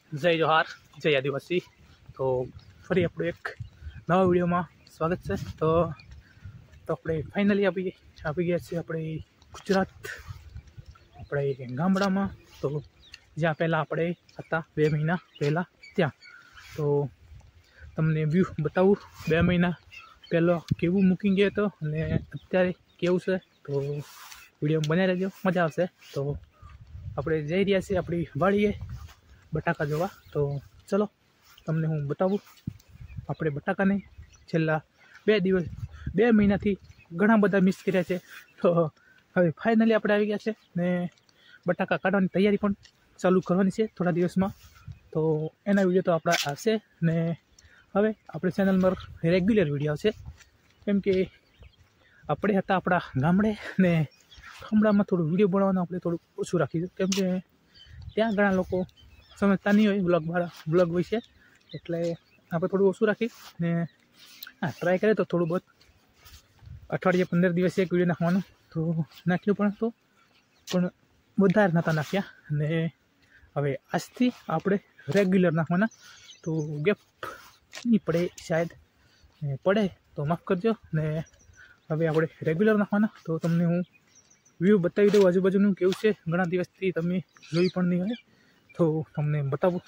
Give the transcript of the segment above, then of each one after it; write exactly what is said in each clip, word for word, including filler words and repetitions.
जय जोहार जय आदिवासी। तो फरी आप एक नवा वीडियो में स्वागत है। तो तो अपने फाइनली अभी આવી ગયા છે આપણે ગુજરાત આપણે ગામડામાં। તો જ્યાં પહેલાં આપણે હતા બે મહિના પહેલાં ત્યાં તો તમને વ્યૂ બતાવું બે મહિના પહેલાં કેવું મૂકી ગયો હતો અને અત્યારે કેવું છે। તો વિડીયો બનાવી રહેજો, મજા આવશે। તો આપણે જઈ રહ્યા છીએ આપણી વાડીએ બટાકા જોવા। તો ચલો તમને હું બતાવું આપણે બટાકાને છેલ્લા બે દિવસ બે મહિનાથી ઘણા બધા મિસ કર્યા છે। તો હવે ફાઇનલી આપણે આવી ગયા છે ને બટાકા કાઢવાની તૈયારી પણ ચાલુ કરવાની છે થોડા દિવસમાં। તો એના વિડીયો તો આપણા આવશે ને હવે આપણી ચેનલમાં રેગ્યુલર વિડીયો આવશે, કેમ કે આપણે હતા આપણા ગામડે ને ગામડામાં થોડું વિડીયો બનાવવાનું આપણે થોડું ઓછું રાખીશું, કેમ કે ત્યાં ઘણા લોકો સમજતા નહીં હોય બ્લોગ વાળા બ્લોગ વિશે, એટલે આપણે થોડું ઓછું રાખી ને હા ટ્રાય કરીએ તો થોડું બહુ અઠવાડિયે પંદર દિવસે એક વિડીયો નાખવાનું તો નાખ્યું પણ તો પણ વધારે નહોતા નાખ્યા અને હવે આજથી આપણે રેગ્યુલર નાખવાના। તો ગેપ નહીં પડે, શાયદ પડે તો માફ કરજો ને હવે આપણે રેગ્યુલર નાખવાના। તો તમને હું વ્યૂ બતાવી દઉં આજુબાજુનું કેવું છે, ઘણા દિવસથી તમે જોઈ પણ નહીં હોય તો તમને બતાવું।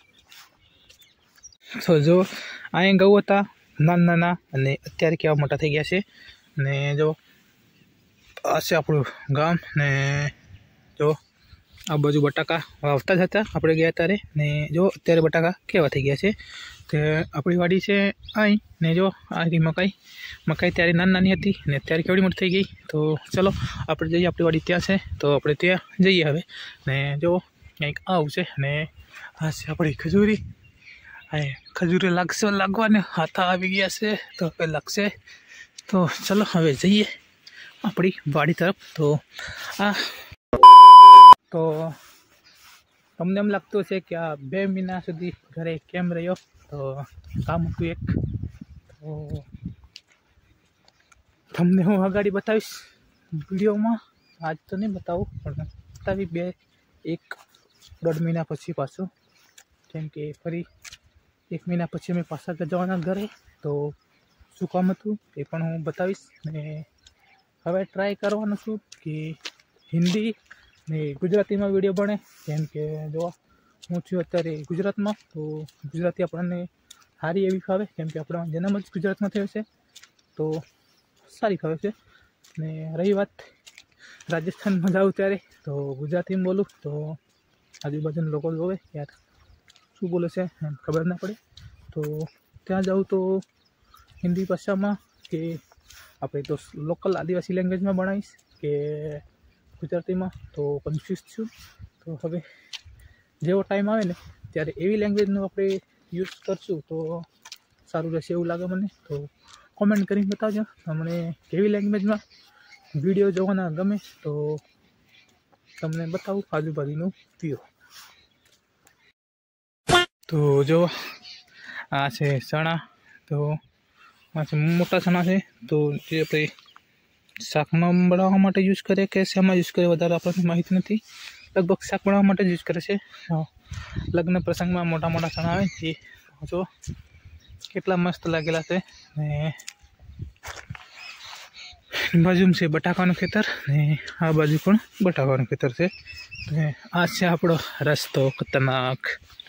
તો જો અહીં ગૌ હતા નાના નાના અને અત્યારે કેવા મોટા થઈ ગયા છે ને જો આ છે આપણું ગામ ને જો આ બાજુ બટાકા વાવતા જ હતા આપણે ગયા ત્યારે ને જો અત્યારે બટાકા કેવા થઈ ગયા છે। તે આપણી વાડી છે અહીં ને જો આ મકાઈ મકાઈ ત્યારે નાની નાની હતી ને અત્યારે કેવડી મોટી થઈ ગઈ। તો ચલો આપણે જઈએ, આપણી વાડી ત્યાં છે તો આપણે ત્યાં જઈએ હવે ને જો કંઈક આવું છે ને આ છે આપણી ખજૂરી। હા ખજૂરી લાગશે લાગવાને હાથા આવી ગયા છે તો હવે લાગશે। તો ચલો હવે જઈએ આપણી વાડી તરફ। તો આ તો તમને એમ લાગતું હશે કે આ બે મહિના સુધી ઘરે કેમ રહ્યો, તો કામ હતું એક, તો તમને હું આગળ બતાવીશ વિડીયોમાં। આજ તો નહીં બતાવું પણ બતાવી બે એક દોઢ મહિના પછી પાછું, કેમ કે ફરી એક મહિના પછી અમે પાછા જવાના ઘરે, તો શું કામ હતું એ પણ હું બતાવીશ ને હવે ટ્રાય કરવાનું છું કે હિન્દી ને ગુજરાતીમાં વિડીયો બને, કેમ કે જો હું છું અત્યારે ગુજરાતમાં તો ગુજરાતી આપણને સારી એવી ફાવે, કેમ કે આપણો જન્મ જ ગુજરાતમાં થયો છે તો સારી ફાવે છે। ને રહી વાત રાજસ્થાનમાં જાઉં ત્યારે તો ગુજરાતીમાં બોલું તો આજુબાજુના લોકો જોવે યાર શું બોલે છે એમ ખબર ના પડે, તો ત્યાં જાઉં તો હિન્દી ભાષામાં કે આપણે તો લોકલ આદિવાસી લેંગ્વેજમાં ભણાવીશ કે ગુજરાતીમાં તો કન્ફ્યુઝ છું। તો હવે જેવો ટાઈમ આવે ને ત્યારે એવી લેંગ્વેજનો આપણે યુઝ કરશું તો સારું રહેશે એવું લાગે મને। તો કોમેન્ટ કરીને બતાવજો તમને કેવી લેંગ્વેજમાં વિડીયો જોવાના ગમે, તો તમને બતાવું આજુબાજુનું વ્યૂ। તો જો આ છે ચણા, તો આ છે મોટા ચણા છે, તો જે આપણે શાકમાં બનાવવા માટે યુઝ કરે કે શેમાં યુઝ કરે વધારે આપણને માહિતી નથી, લગભગ શાક બનાવવા માટે જ યુઝ કરે છે। લગ્ન પ્રસંગમાં મોટા મોટા ચણા આવે એ જો કેટલા મસ્ત લાગેલા છે ને બાજુમાં છે બટાકાનું ખેતર ને આ બાજુ પણ બટાકાનું ખેતર છે ને આ છે આપણો રસ્તો ખતરનાક।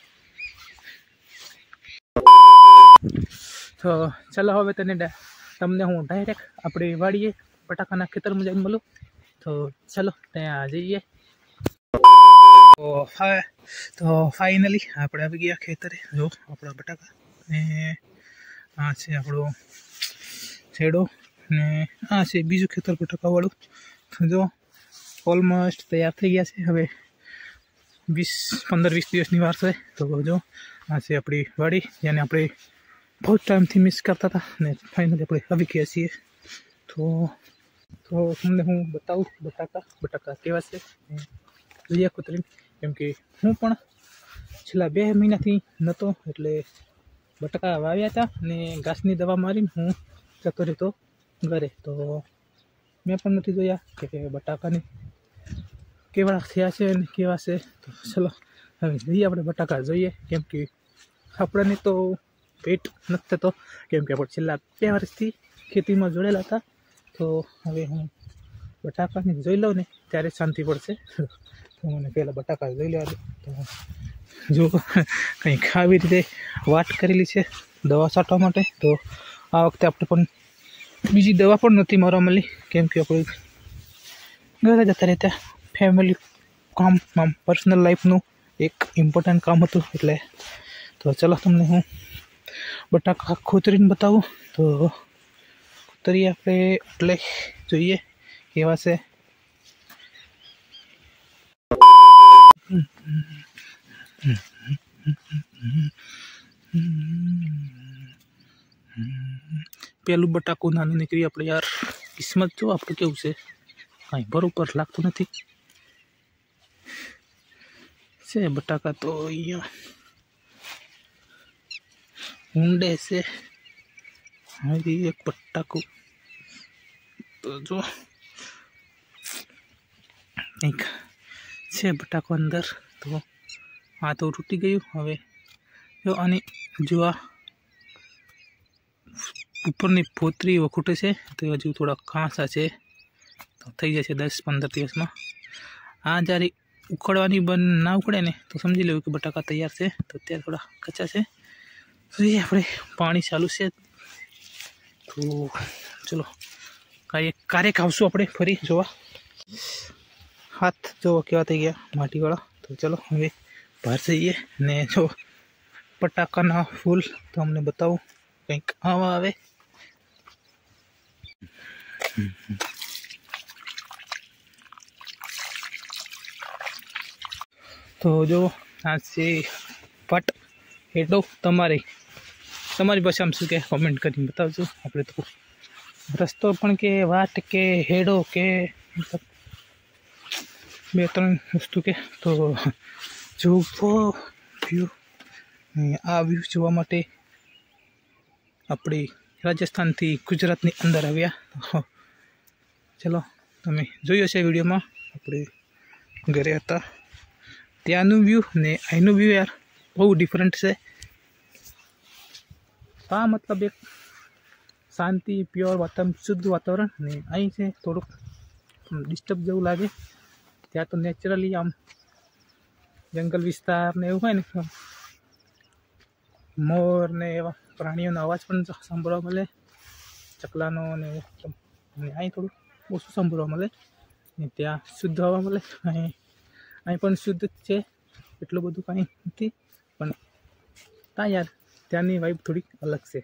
તો ચાલો હવે તને તમને હું ડાયરેક્ટ આપણી વાડીએ બટાકાના ખેતરમાં જઈને મળું। તો ચાલો ત્યાં જઈએ। તો હા તો ફાઇનલી આપણે આવી ગયા ખેતરે, જો આપણા બટાકા ને આ છે આપણો છેડો ને આ છે બીજું ખેતર બટાકાવાળું। જો ઓલમોસ્ટ તૈયાર થઈ ગયા છે, હવે વીસ પંદર વીસ દિવસની વાર છે। તો જો આ છે આપણી વાડી જેને આપણે બહુ ટાઈમથી મિસ કરતા હતા ને ફાઇનલી આપણે આવી ગયા છીએ। તો તો તમને હું બતાવું બટાકા બટાકા કેવા છે જોઈએ કુતરી, કેમ કે હું પણ છેલ્લા બે મહિનાથી નહોતો એટલે બટાકા વાવ્યા હતા ને ઘાસની દવા મારીને હું જતો રહેતો ઘરે, તો મેં પણ નથી જોયા કે બટાકાની કેવા થયા છે અને કેવા છે। તો ચલો હવે જઈએ આપણે બટાકા જોઈએ, કેમ કે આપણને તો પેટ નથી થતો, કેમ કે આપણે છેલ્લા બે વર્ષથી ખેતીમાં જોડેલા હતા. તો હવે હું બટાકાને જોઈ લઉં ને ત્યારે શાંતિ પડશે. તો મને પહેલાં બટાકા જોઈ લેવા દે. તો જો કંઈક આવી રીતે વાટ કરેલી છે દવા છાંટવા માટે. તો આ વખતે આપણે પણ બીજી દવા પણ નથી મારવા મળી, કેમ કે આપણે ઘરે જતા રહેતા ફેમિલી કામ આમ પર્સનલ લાઈફનું એક ઇમ્પોર્ટન્ટ કામ હતું એટલે. તો ચાલો તમને હું બટાકા ખોતરીને બતાવું. તો ખોતરી આપણે એટલે જોઈએ કેવા છે. પેલું બટાકું નાનું નીકળી આપણે. યાર કિસ્મત જો આપણે કેવું છે, કાંઈ બરોબર લાગતું નથી છે બટાકા. તો અહીંયા ઊંડે છે હજી એક બટાકું. તો જો કંઈક છે બટાકો અંદર. તો આ તો તૂટી ગયું. હવે જો આની જો આ ઉપરની ફોતરી વખૂટે છે, તો હજુ થોડા કાંસા છે, તો થઈ જશે દસ પંદર દિવસમાં. આ જ્યારે ઉખડવાની બંધ ના ઉખડે ને તો સમજી લેવું કે બટાકા તૈયાર છે. તો અત્યારે થોડા કચ્ચા છે. તો એ આપણે પાણી ચાલુ છે. તો ચલો કાંઈ કારેક આવશું આપણે ફરી જોવા. હાથ જોવો કેવા થઈ ગયા માટીવાળા. તો ચલો હવે બહાર જઈએ ને જો બટાકાના ફૂલ તો અમને બતાવું કંઈક આવા આવે. તો જો આ છે પટ હેડો. તમારે તમારી ભાષામાં શું કે કોમેન્ટ કરીને બતાવજો. આપણે તો રસ્તો પણ કે વાટ કે હેડો કે મતલબ બે ત્રણ વસ્તુ કે. તો જોવો વ્યૂ, આ વ્યૂ જોવા માટે આપણે રાજસ્થાનથી ગુજરાતની અંદર આવ્યા. ચલો તમે જોયો છે વિડીયોમાં, આપણે ઘરે હતા ત્યાંનું વ્યૂ ને અહીંનું વ્યૂ યાર બહુ ડિફરન્ટ છે. આ મતલબ એક શાંતિ પ્યોર વાતાવરણ, શુદ્ધ વાતાવરણ. ને અહીં છે થોડુંક ડિસ્ટર્બ જેવું લાગે. ત્યાં તો નેચરલી આમ જંગલ વિસ્તાર ને એવું હોય ને, મોર ને એવા પ્રાણીઓનો અવાજ પણ સાંભળવા મળે, ચકલાનો ને એવું. ને અહીં થોડું ઓછું સાંભળવા મળે ને ત્યાં શુદ્ધ હવા મળે. અહીં અહીં પણ શુદ્ધ છે, એટલું બધું કાંઈ નથી, પણ ત્યાં યાર ત્યાંની વાઇબ થોડીક અલગ છે.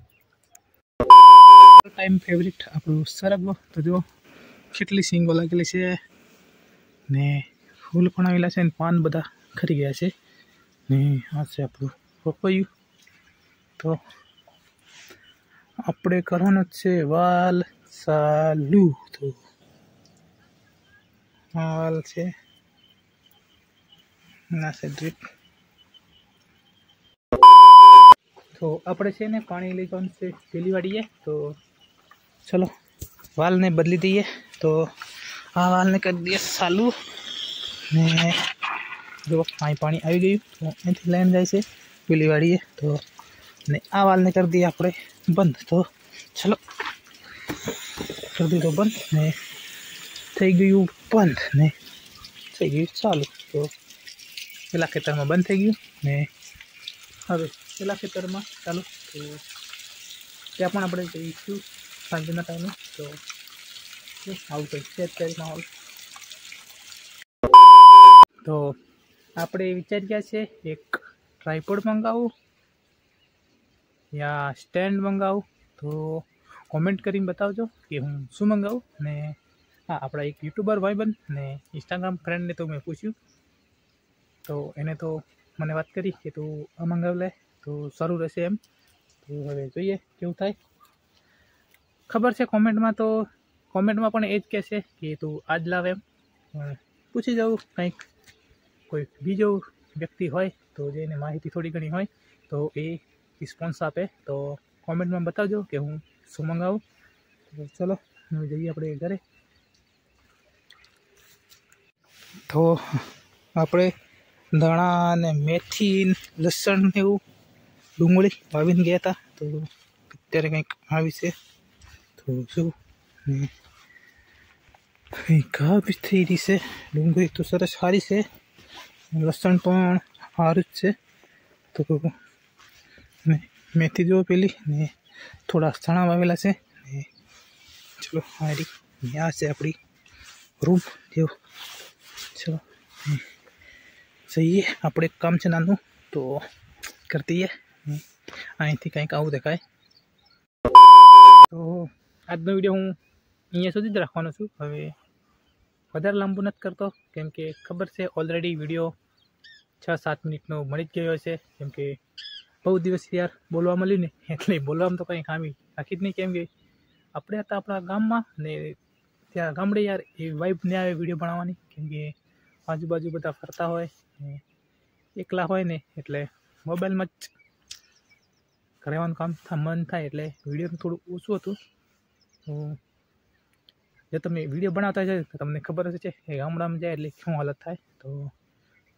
ટાઈમ ફેવરિટ આપણું સરગવો. તો જો કેટલી સિંગો લાગેલી છે ને ફૂલ પણ આવેલા છે ને પાન બધા ખરી ગયા છે. ને આ છે આપણું પપૈયું. તો આપણે કરવાનો જ છે વાલ ચાલુ. તો વાલ છે ના છે ડ્રીપ. તો આપણે છે ને પાણી લઈ જવાનું છે પેલી વાડીએ. તો ચલો વાલને બદલી દઈએ. તો આ વાલને કરી દઈએ ચાલુ ને જો અહીં પાણી આવી ગયું. તો અહીંથી લાઈન જાય છે પેલી વાડીએ. તો ને આ વાલને કરી દઈએ આપણે બંધ. તો ચલો કરી દીધો બંધ ને થઈ ગયું બંધ ને થઈ ગયું ચાલુ. તો પેલા ખેતરમાં બંધ થઈ ગયું ને હવે પેલા ખેતરમાં ચાલુ. તો ત્યાં પણ આપણે જઈશું સાંજના ટાઈમે. તો આવું કંઈક છે અત્યારે માહોલ. તો આપણે વિચારી ગયા છે એક ટ્રાયપોડ મંગાવું યા સ્ટેન્ડ મંગાવું. તો કોમેન્ટ કરીને બતાવજો કે હું શું મંગાવું. ને હા, આપણા એક યુટ્યુબર ભાઈબંધ ને ઇન્સ્ટાગ્રામ ફ્રેન્ડને તો મેં પૂછ્યું, તો એને તો મને વાત કરી કે તું આ મંગાવી લે તો સારું રહેશે એમ. તો હવે જોઈએ કેવું થાય. ખબર છે કોમેન્ટમાં તો કોમેન્ટમાં પણ એ જ કહેશે કે તું આજ લાવે એમ. પૂછી જાઉં કંઈક કોઈ બીજો વ્યક્તિ હોય તો જેને માહિતી થોડી ઘણી હોય તો એ રિસ્પોન્સ આપે. તો કોમેન્ટમાં બતાવજો કે હું શું મંગાવું. તો ચલો હવે જઈએ આપણે ઘરે. તો આપણે धाणा ने मेथी लसण ने एवं डूंगળી વાવીને ગયા હતા તો અત્યારે કંઈક આવી છે તો જો ઘા બી થઈ રહી છે ડુંગળી તો સરસ સારી છે લસણ પણ સારું જ છે તો ને મેથી જો પેલી ને થોડા ચણા વાવેલા છે ને ચલો હારી આ છે આપણી રૂમ જેવો ચલો જઈએ આપણે એક કામ છે નાનું તો કરતી है અહીંથી કંઈક આવું દેખાય તો આજનો વિડીયો હું અહીંયા સુધી જ રાખવાનો છું હવે વધારે લાંબુ નથી કરતો કેમ કે ખબર છે ઓલરેડી વિડીયો છ સાત મિનિટનો મળી જ ગયો છે કેમ કે બહુ દિવસ યાર બોલવા મળ્યું ને એટલે બોલવામાં તો કંઈ ખામી રાખી જ નહીં કેમ કે આપણે હતા આપણા ગામમાં ને ત્યાં ગામડે યાર એ વાઇબ ને આવે વિડીયો બનાવવાની કેમ કે આજુબાજુ બધા ફરતા હોય ને એકલા હોય ને એટલે મોબાઈલમાં જ કરાવવાનું કામ મન થાય એટલે વિડીયોનું થોડું ઓછું હતું તો જો તમે વિડીયો બનાવતા જાય તો તમને ખબર હશે છે એ ગામડામાં જાય એટલે શું હાલત થાય તો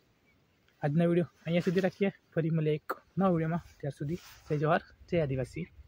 આજનો વિડીયો અહીંયા સુધી રાખીએ ફરી મળીએ એક નવા વિડીયોમાં ત્યાર સુધી જય જવાહર જય આદિવાસી।